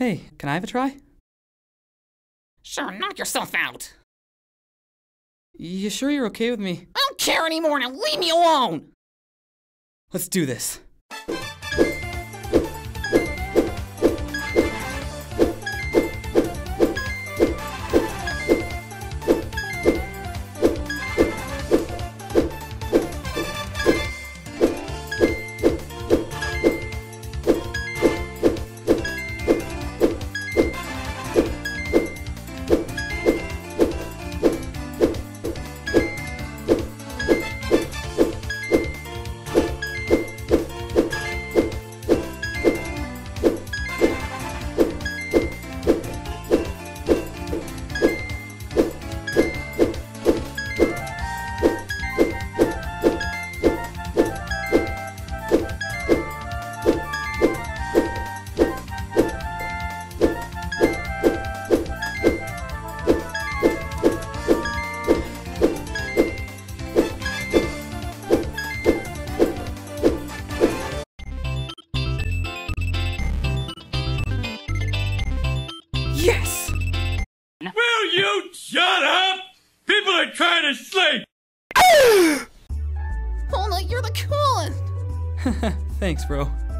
Hey, can I have a try? Sure, knock yourself out. You sure you're okay with me? I don't care anymore, now leave me alone! Let's do this. Yes! Will you shut up? People are trying to sleep! Oh no, you're the coolest! Thanks, bro.